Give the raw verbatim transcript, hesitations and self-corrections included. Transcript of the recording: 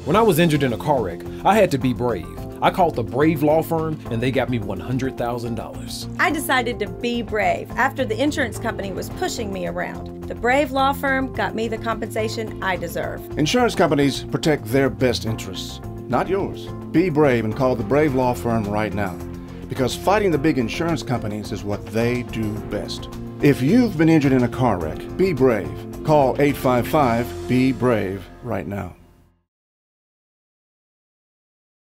When I was injured in a car wreck, I had to be brave. I called the Brave Law Firm and they got me one hundred thousand dollars. I decided to be brave after the insurance company was pushing me around. The Brave Law Firm got me the compensation I deserve. Insurance companies protect their best interests, not yours. Be brave and call the Brave Law Firm right now, because fighting the big insurance companies is what they do best. If you've been injured in a car wreck, be brave. Call eight five five, B E brave right now.